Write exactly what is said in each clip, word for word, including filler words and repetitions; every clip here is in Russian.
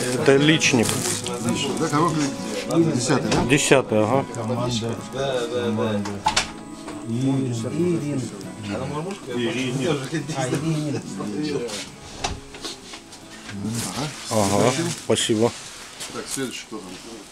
Это личник. Да, коробка десятый, да? Десятый, ага. Команда. Команда. Ирин. Ирин. Ага, спасибо. Так, следующий кто там?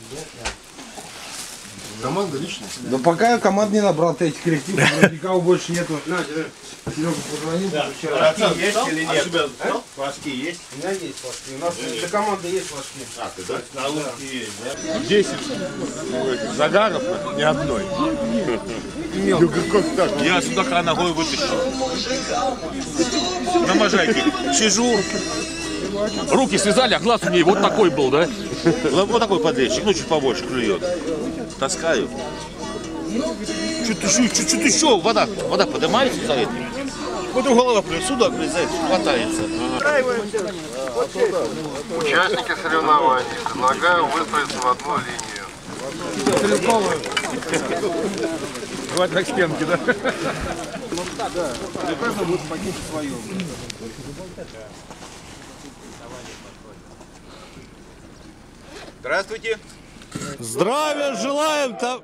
Команда личная? Да пока я команд не набрал, ты этих коллективов, никого больше нету. Серега позвонил, вчера. Флажки есть или нет? А? Флажки есть? У меня есть флажки. У нас для команды есть флажки. А, ты да? На лунке есть, да? десять загаров, ни одной. Как так? Я судака ногой вытащил. На можайке. Сижу. Руки связали, а глаз у нее вот такой был, да? Вот такой подлещик, ну чуть побольше клюет. Таскаю. Чуть еще, чуть-чуть еще, вода, вода поднимается за этим. Вот у голова судак влезает, хватается. Участники соревнований. Предлагаю выстроиться в одну линию. Давай на стенке, да? Каждый будет покинуть свое. Здравствуйте. Здравия желаем там.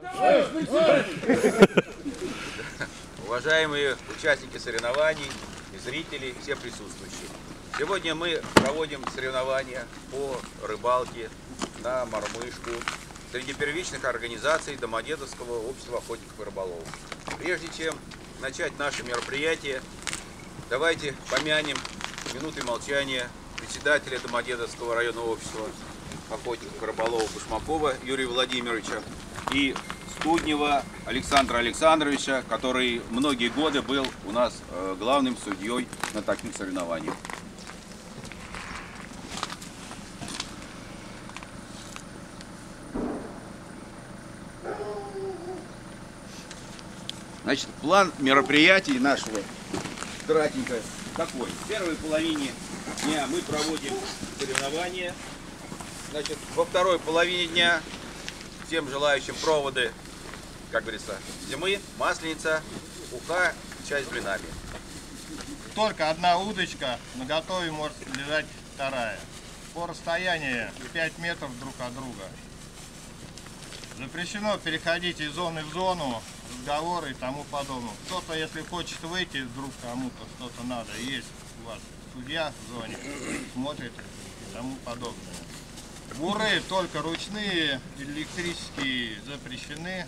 Уважаемые участники соревнований, и зрители, все присутствующие. Сегодня мы проводим соревнования по рыбалке на мормышку среди первичных организаций Домодедовского общества охотников и рыболовов. Прежде чем начать наше мероприятие, давайте помянем минутой молчания председателя Домодедовского районного общества охотников и рыболовов Башмакова Юрия Владимировича и Студнева Александра Александровича, который многие годы был у нас главным судьей на таких соревнованиях. Значит, план мероприятий нашего кратенько такой. В первой половине дня мы проводим соревнования. Значит, во второй половине дня всем желающим проводы, как говорится, зимы, масленица, уха, чай с блинами. Только одна удочка, на готове может лежать вторая. По расстоянию пять метров друг от друга. Запрещено переходить из зоны в зону, разговоры и тому подобное. Кто-то, если хочет выйти, вдруг кому-то что-то надо, есть у вас судья в зоне, смотрит и тому подобное. Буры только ручные, электрические запрещены.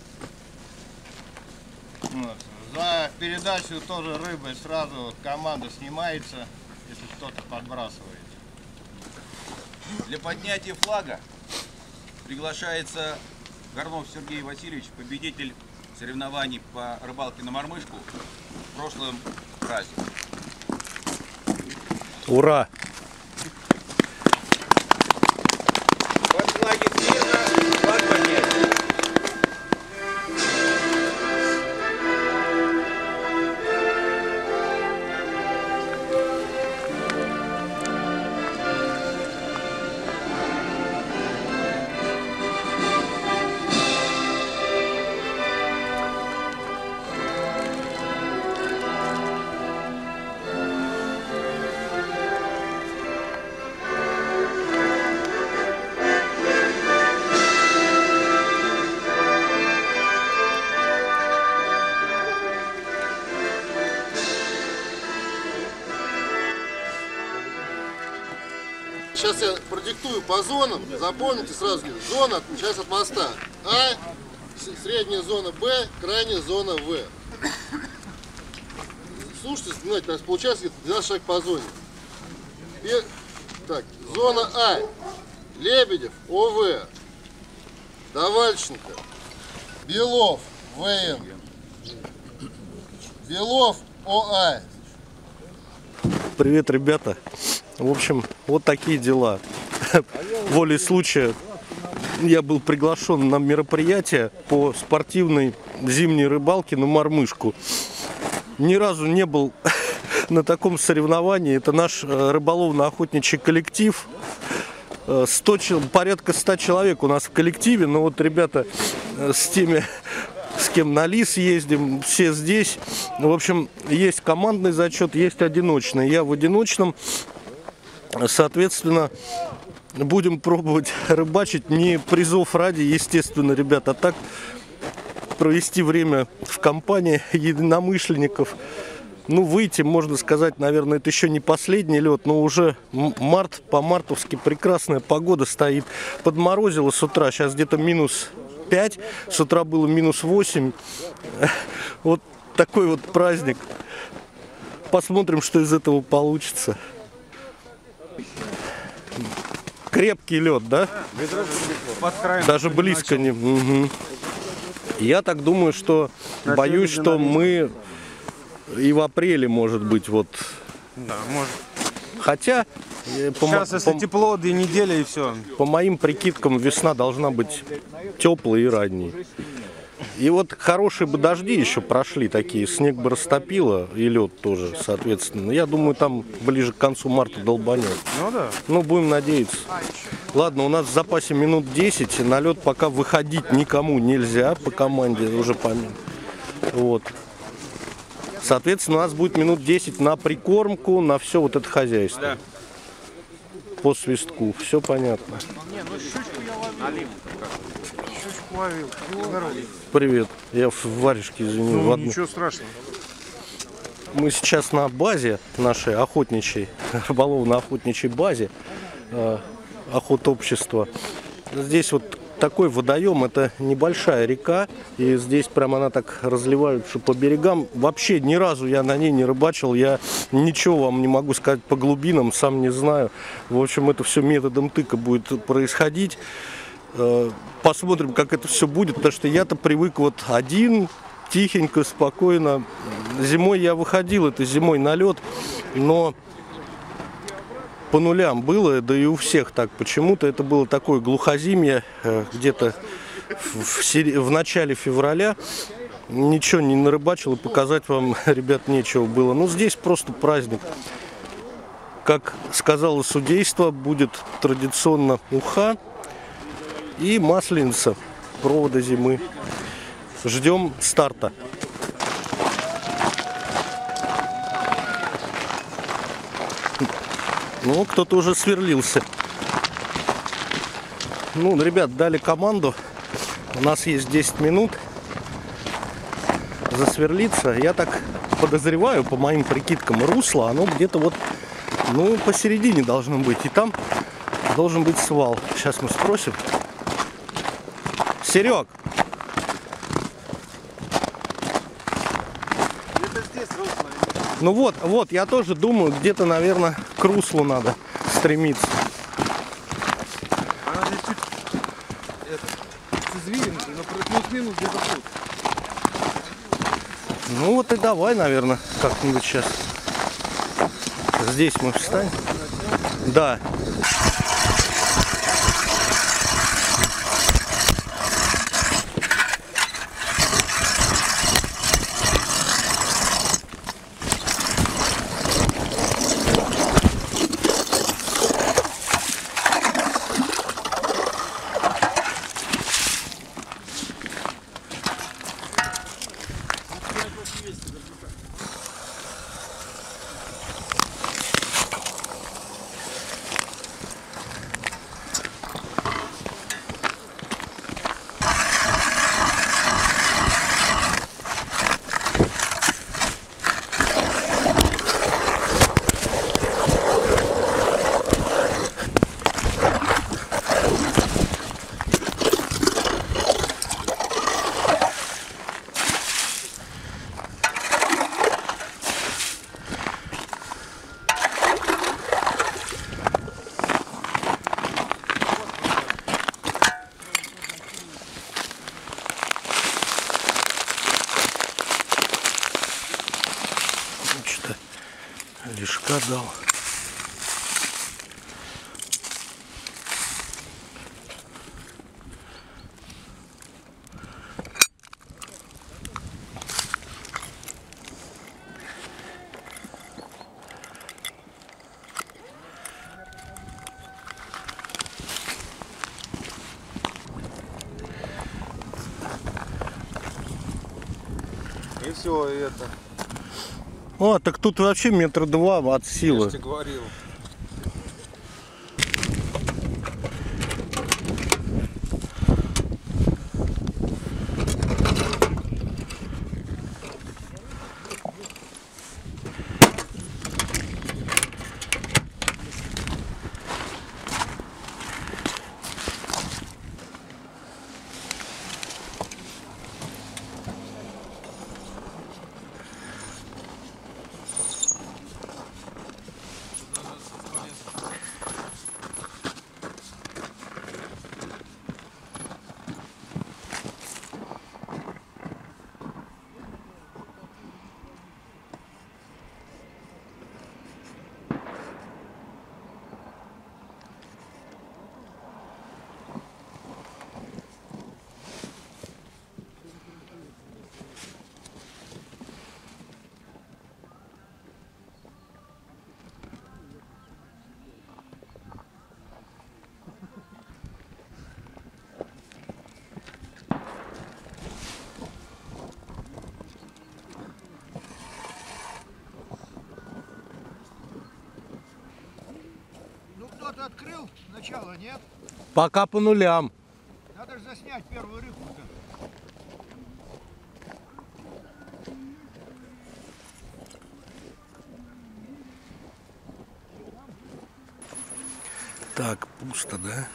Вот. За передачу тоже рыбы сразу команда снимается, если кто-то подбрасывает. Для поднятия флага приглашается Горнов Сергей Васильевич, победитель соревнований по рыбалке на мормышку в прошлом разе. Ура! Под флаги смирно, флаг поднять. Сейчас я продиктую по зонам, запомните сразу. Зона начинается от моста. А, средняя зона Б, крайняя зона В. Слушайте, знаете, у нас получается двенадцать шаг по зоне. Так, зона А. Лебедев, О В. Давальченко. Белов, В Н. Белов, О А. Привет, ребята. В общем, вот такие дела. Волей случая я был приглашен на мероприятие по спортивной зимней рыбалке на мормышку. Ни разу не был на таком соревновании. Это наш рыболовно-охотничий коллектив. сто, порядка ста человек у нас в коллективе. Но вот ребята с теми, с кем на лис ездим, все здесь. В общем, есть командный зачет, есть одиночный. Я в одиночном. Соответственно, будем пробовать рыбачить не призов ради, естественно, ребят, а так провести время в компании единомышленников. Ну, выйти, можно сказать, наверное, это еще не последний лед, но уже март, по-мартовски прекрасная погода стоит. Подморозило с утра, сейчас где-то минус пять, с утра было минус восемь. Вот такой вот праздник. Посмотрим, что из этого получится. Крепкий лед, да? Даже близко не... Угу. Я так думаю, что боюсь, что мы и в апреле, может быть, вот. Да, может. Хотя, по, Сейчас, если по, тепло, две недели и все. по моим прикидкам, весна должна быть теплой и ранней. И вот хорошие бы дожди еще прошли такие, снег бы растопило, и лед тоже, соответственно. Я думаю, там ближе к концу марта долбанет. Ну да. Ну, будем надеяться. Ладно, у нас в запасе минут десять, на лед пока выходить никому нельзя по команде, уже помимо. Вот. Соответственно, у нас будет минут десять на прикормку, на все вот это хозяйство. Да. По свистку, все понятно. Не, ну щучку я ловил. Щучку ловил. Привет, я в варежке, извини. Ну, в одну... ничего страшного. Мы сейчас на базе нашей охотничьей, рыболовно-охотничьей базе э, охотобщества. Здесь вот такой водоем, это небольшая река, и здесь прямо она так разливается по берегам. Вообще ни разу я на ней не рыбачил, я ничего вам не могу сказать по глубинам, сам не знаю. В общем, это все методом тыка будет происходить. Посмотрим, как это все будет, потому что я-то привык вот один, тихенько, спокойно. Зимой я выходил, это зимой на лед, но по нулям было, да и у всех так почему-то. Это было такое глухозимье, где-то в, сери... в начале февраля. Ничего не нарыбачил, и показать вам, ребят, нечего было. Ну, здесь просто праздник. Как сказало судейство, будет традиционно уха и масленица, провода зимы. Ждем старта. Ну, кто-то уже сверлился. Ну, ребят, дали команду. У нас есть десять минут засверлиться. Я так подозреваю, по моим прикидкам, русло, оно где-то вот, ну, посередине должно быть. И там должен быть свал. Сейчас мы спросим. Серег! Ну вот, вот, я тоже думаю, где-то, наверное, к руслу надо стремиться. Она здесь чуть это, с извилинкой, но плюс-минус где-то тут. Ну вот и давай, наверное, как-нибудь сейчас. Здесь мы встанем. Да. Лишка дал. И все, и это. О, так тут вообще метра два от силы. Я же тебе говорил. что-то открыл? Начало, нет? Пока по нулям. Надо же заснять первую рыбку-то. Так, пусто, да?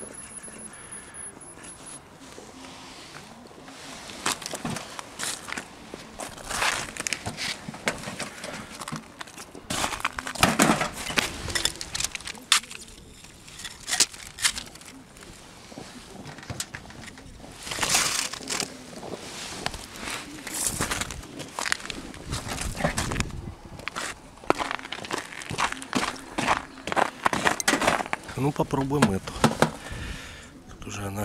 Ну, попробуем эту. Тут уже она...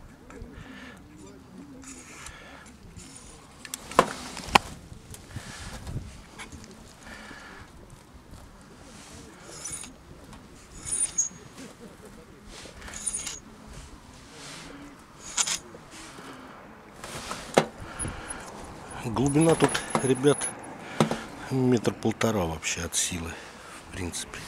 Глубина тут, ребят, метр полтора вообще от силы, в принципе.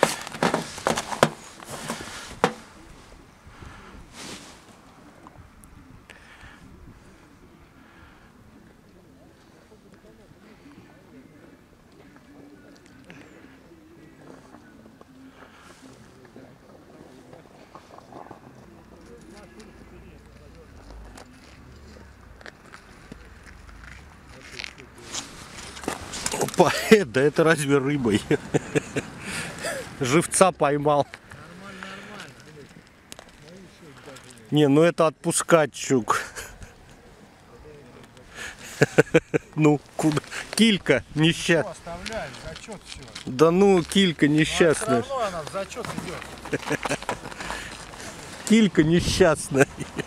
Опа, да это разве рыбой? Живца поймал. Не, ну это отпускать щук. Ну, куда? Килька несчастная. Оставляем, зачет все. Да ну, килька несчастная. Все равно она в зачет идет. Килька несчастная.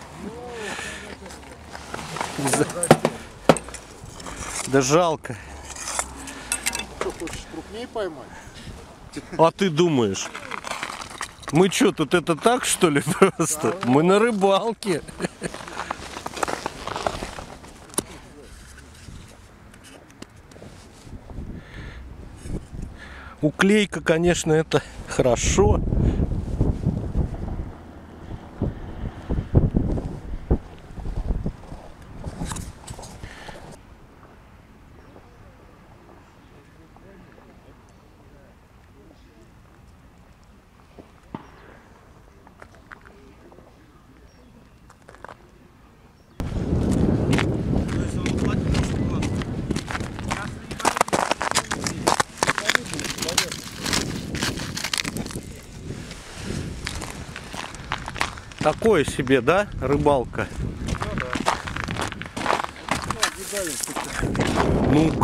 Да жалко. Что, хочешь крупнее поймать? А ты думаешь? Мы что, тут это так, что ли, просто? Мы на рыбалке. Уклейка, конечно, это хорошо. Такое себе, да, рыбалка? Ну,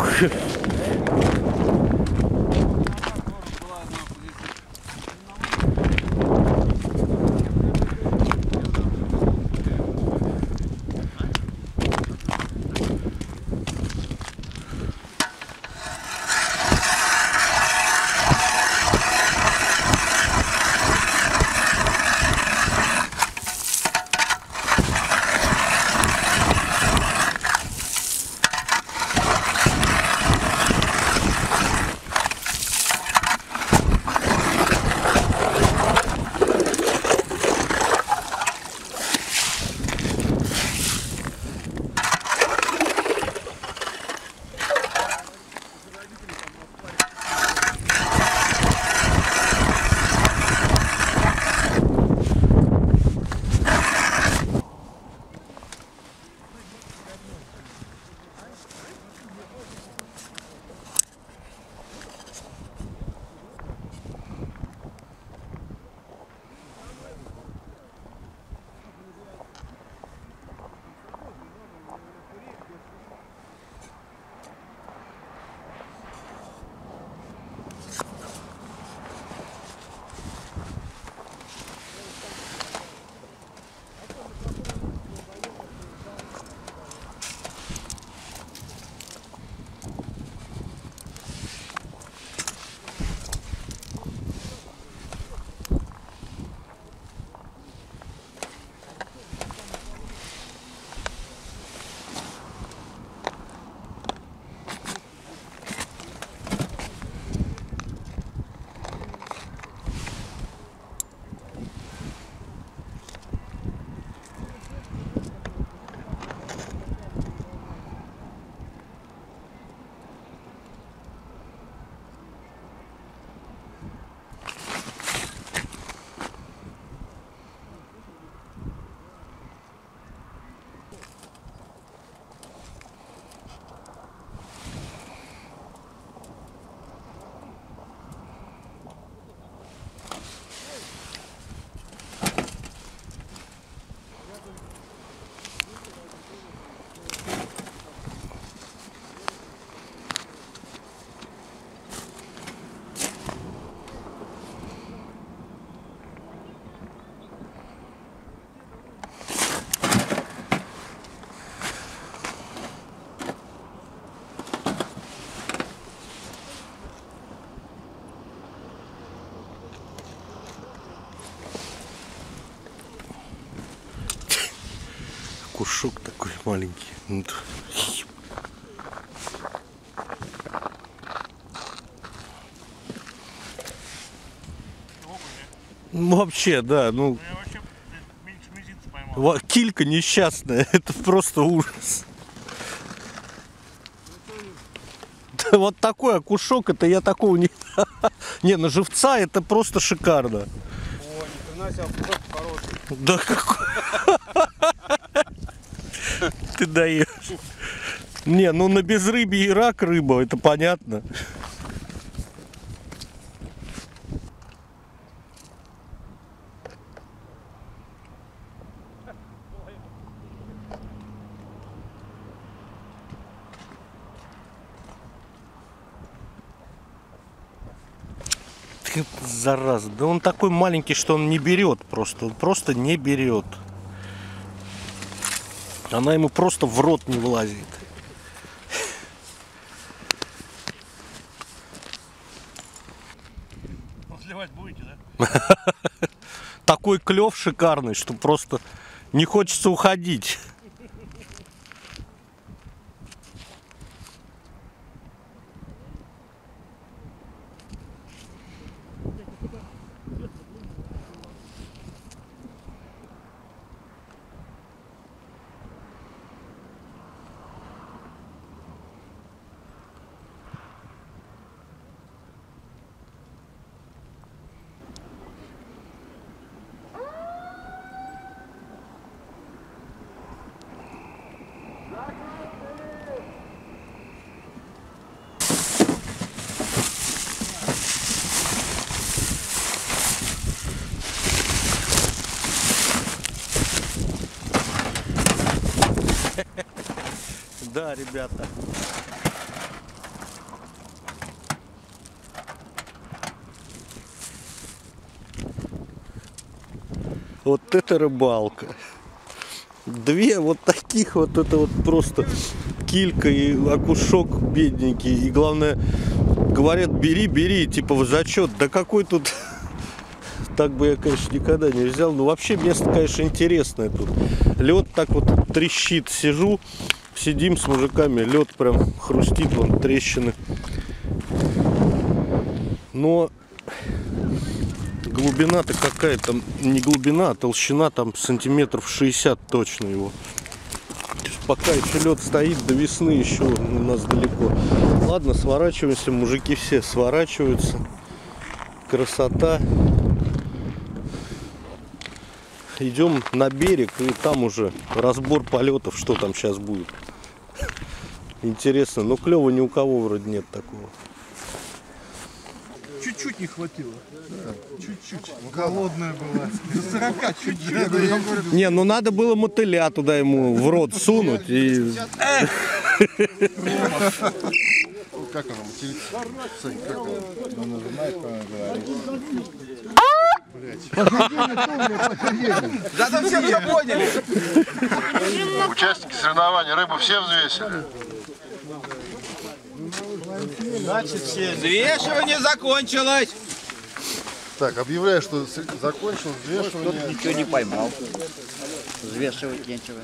окушок такой маленький. Ну, вообще, да, ну, во- килька несчастная, это просто ужас. Да, вот такой окушок, это я такого не... Не, на живца это просто шикарно. Да какой... Ты даешь. Не, ну на безрыбье и рак рыба, это понятно. Ты, зараза, да он такой маленький, что он не берет просто, он просто не берет. Она ему просто в рот не влазит. Сливать будете, да? Такой клев шикарный, что просто не хочется уходить. Да, ребята. Вот это рыбалка. Две вот таких вот, это вот просто килька и окушок бедненький. И главное, говорят, бери, бери, типа в зачет. Да какой тут... Так бы я, конечно, никогда не взял. Но вообще место, конечно, интересное тут. Лед так вот трещит. Сижу, сидим с мужиками, лед прям хрустит, вон трещины. Но глубина-то какая там, не глубина, а толщина там сантиметров шестьдесят точно его. Пока еще лед стоит, до весны еще у нас далеко. Ладно, сворачиваемся, мужики все сворачиваются. Красота. Идем на берег, и там уже разбор полетов, что там сейчас будет. Интересно, но клёва ни у кого вроде нет такого. Чуть-чуть не хватило. Чуть-чуть. Голодная была. До сорока чуть-чуть. Не, ну надо было мотыля туда ему в рот сунуть и... Как оно? Как оно нажимает, Зато все все поняли. Участники соревнований рыбу все взвесили? Взвешивание закончилось. Так, объявляю, что закончилось взвешивание. Ничего не поймал. Взвешивать нечего.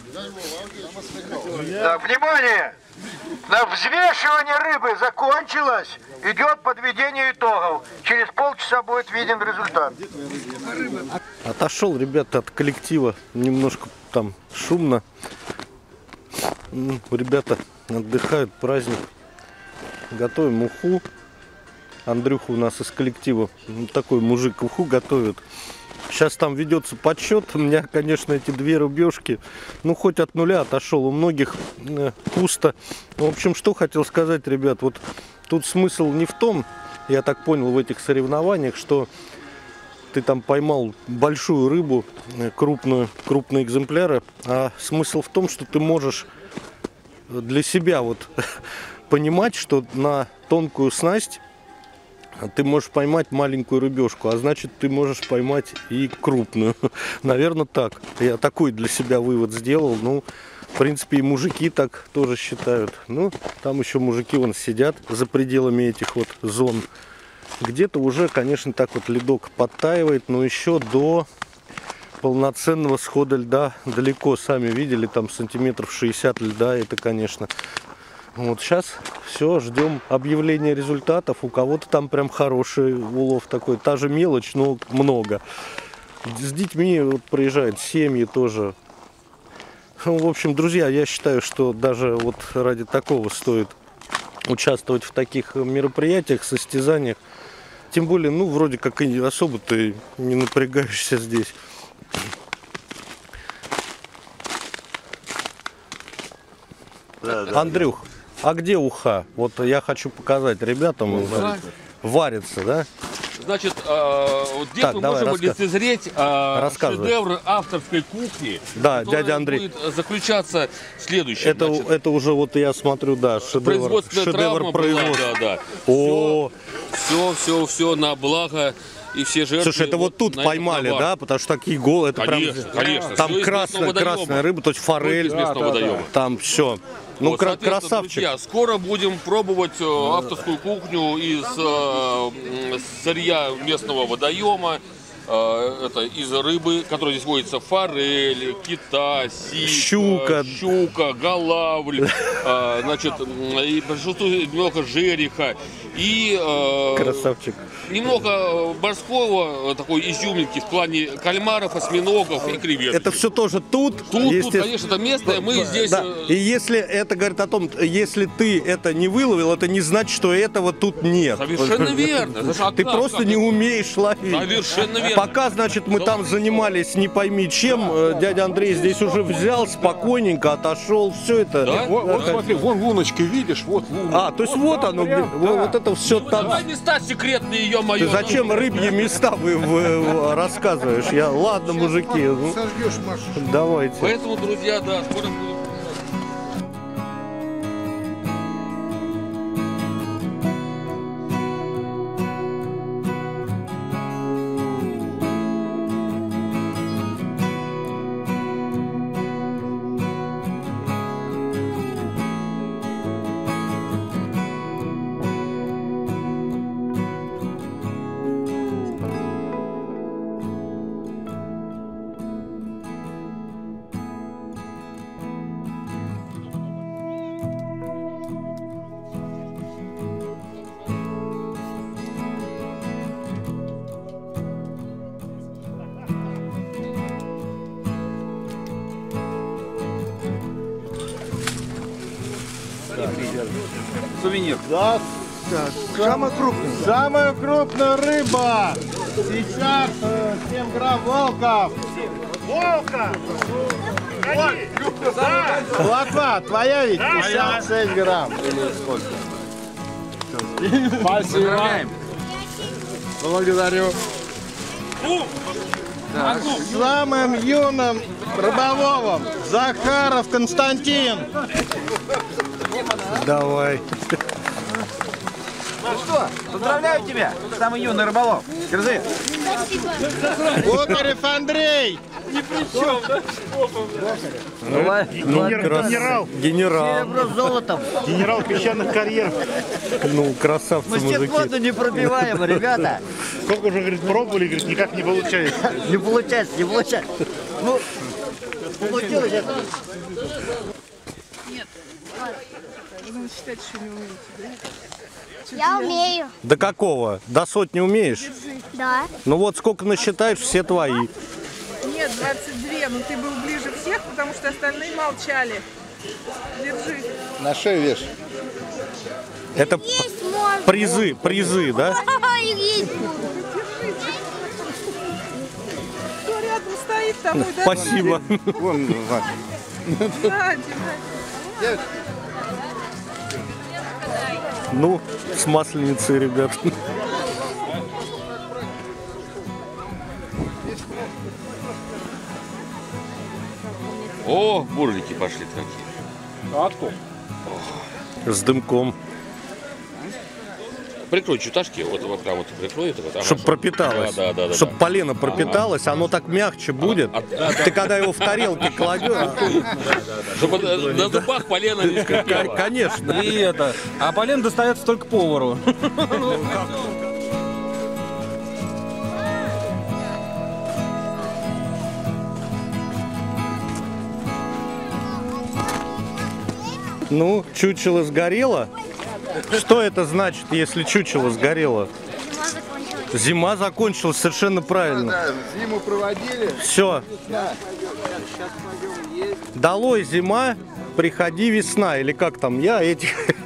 Так, внимание! На взвешивание рыбы закончилось. Идет подведение итогов. Через полчаса будет виден результат. Отошел, ребята, от коллектива. Немножко там шумно. Ну, ребята отдыхают, праздник. Готовим уху. Андрюха у нас из коллектива, такой мужик, уху готовит. Сейчас там ведется подсчет. У меня, конечно, эти две рыбешки, ну, хоть от нуля отошел. У многих э, пусто. В общем, что хотел сказать, ребят. Вот тут смысл не в том, я так понял, в этих соревнованиях, что ты там поймал большую рыбу, крупную, крупные экземпляры. А смысл в том, что ты можешь для себя вот понимать, что на тонкую снасть ты можешь поймать маленькую рыбешку, а значит, ты можешь поймать и крупную. Наверное, так. Я такой для себя вывод сделал. Ну, в принципе, и мужики так тоже считают. Ну, там еще мужики вон сидят за пределами этих вот зон. Где-то уже, конечно, так вот ледок подтаивает, но еще до полноценного схода льда далеко. Сами видели, там сантиметров шестьдесят льда. Это, конечно. Вот сейчас все, ждем объявления результатов. У кого-то там прям хороший улов такой. Та же мелочь, но много. С детьми вот приезжают семьи тоже. В общем, друзья, я считаю, что даже вот ради такого стоит участвовать в таких мероприятиях, состязаниях. Тем более, ну, вроде как и особо ты не напрягаешься здесь. Да, да, Андрюх, а где уха? Вот я хочу показать ребятам. Варится, да? Значит, э, вот здесь так, мы давай, можем рассказ... лицезреть э, шедевры авторской кухни. Да, дядя Андрей. Будет заключаться следующее. Это, значит, это уже вот я смотрю, да, шедевр. Производственная шедевр травма производства. была, да, да. О, все, все, все на благо. И все жертвы. Слушай, это вот тут поймали, да? Потому что такие голы, это конечно, прям... Конечно, там красная, красная рыба, то есть форель. Да, да, да. Там все. Ну, вот, красавчик. Друзья, скоро будем пробовать э, авторскую кухню из э, сырья местного водоема. Э, это из рыбы, которая здесь водится: форель, кита, сика, щука, щука, голавль, э, значит, и немного жереха. И э, красавчик. Немного морского такой изюминки в плане кальмаров, осьминогов и креветок. Это все тоже тут? Тут, тут, конечно, это местное. Мы здесь... Да. И если это говорит о том, если ты это не выловил, это не значит, что этого тут нет. Совершенно верно. Ты просто не умеешь ловить. Совершенно верно. Пока, значит, мы там занимались не пойми чем, дядя Андрей здесь уже взял, спокойненько отошел, все это. Да? Вот, вот смотри, вон луночка, видишь, вот луночка. А, то есть вот оно, вот это все там. Давай места секретные, ее мое. Ты зачем рыбьи места вы, вы, вы рассказываешь? Я, ладно, мужики. Ну, давайте. Поэтому, друзья, да, скоро будем. Сувенир. Да, да. Самая крупная. Самая крупная рыба. Сейчас э, семь грамм волков. Волка! Плотва, твоя ведь? пятьдесят шесть грамм. Или сколько? Спасибо. Благодарю. Так. Самым юным рыболовом Захаров Константин. Давай. Ну что, поздравляю тебя, самый юный рыболов. Держи. Бокарев Андрей. Ни при чем, да? Ну, генерал. Генерал. Серебро с золотом. Генерал песчаных карьеров. Ну, красавцы, мужики. Мастерство не пробиваем, ребята. Сколько уже, говорит, пробовали, говорит, никак не получается. Не получается, не получается. Ну, получилось это. Нет, вы считаете, что не умеете, да? Я умею. До какого? До сотни умеешь? Да. Ну вот сколько насчитаешь, все твои. Нет, двадцать два, но ты был ближе всех, потому что остальные молчали. Держи. На шею вешай. Это Есть можно. призы, призы, да? Есть. Кто рядом стоит, тому и Спасибо. Вон, Ваня. Да, держи. Ну, с масленицей, ребят. О, бурлики пошли какие. А откуда? С дымком. Прикрой чуташки, вот, вот прям вот прикрой это. Вот, Чтобы пропиталось. Да, да, да, Чтобы да. полено пропиталось, оно так мягче будет. А, а, Ты когда его в тарелке кладешь. Чтобы на зубах полено не скрипело. Конечно. И это. А полено достается только повару. Ну, чучело сгорело? Что это значит, если чучело сгорело? Зима закончилась. Зима закончилась, совершенно правильно. Да, зиму проводили. Все. Да. Долой зима, приходи весна. Или как там, я этих...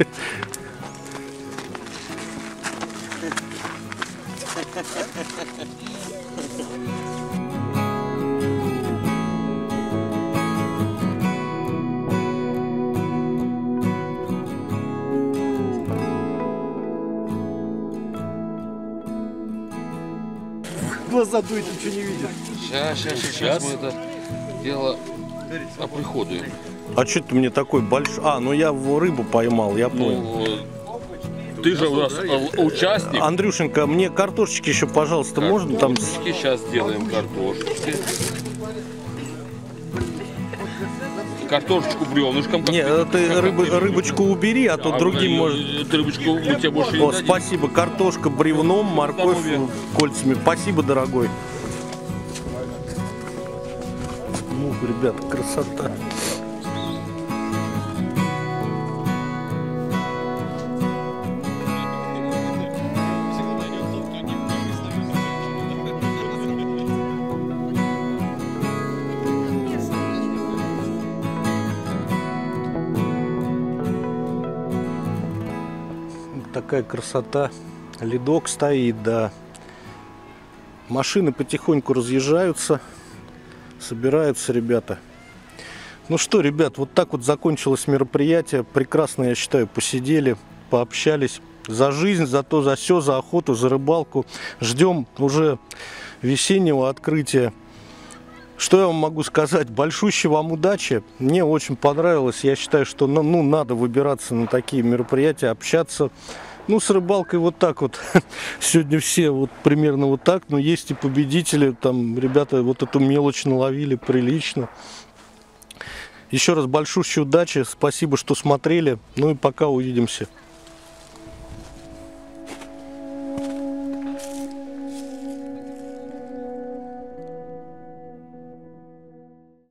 Глаза дует, ничего не видит. Сейчас, сейчас, сейчас мы это дело оприходуем. А что ты мне такой большой? А, ну я в рыбу поймал, я понял. Ну, ты же у нас участник. Андрюшенька, мне картошечки еще, пожалуйста, можно там? Сейчас сделаем картошечки. Картошечку бревнышком. Не, ты рыбы, рыбочку убери, а то а другим мы, может... Рыбочку мы тебе больше О, не дадим. спасибо, картошка бревном, морковь кольцами. Спасибо, дорогой. Ну, ребят, красота. Такая красота. Ледок стоит, да. Машины потихоньку разъезжаются. Собираются ребята. Ну что, ребят, вот так вот закончилось мероприятие. Прекрасно, я считаю, посидели, пообщались. За жизнь, за то, за все, за охоту, за рыбалку. Ждем уже весеннего открытия. Что я вам могу сказать? Большущей вам удачи. Мне очень понравилось. Я считаю, что ну, ну, надо выбираться на такие мероприятия, общаться. Ну, с рыбалкой вот так вот. Сегодня все вот примерно вот так. Но есть и победители. Там ребята вот эту мелочь наловили прилично. Еще раз большущей удачи. Спасибо, что смотрели. Ну и пока, увидимся.